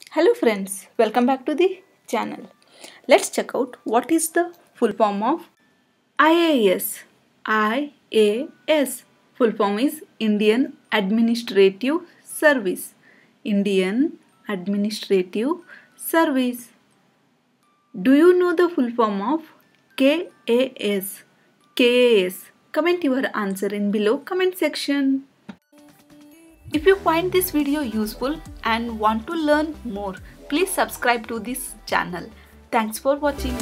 Hello friends, welcome back to the channel. Let's check out what is the full form of IAS. IAS full form is Indian Administrative Service. Indian Administrative Service. Do you know the full form of KAS? KAS. Comment your answer in below comment section. If you find this video useful and want to learn more, please subscribe to this channel. Thanks for watching.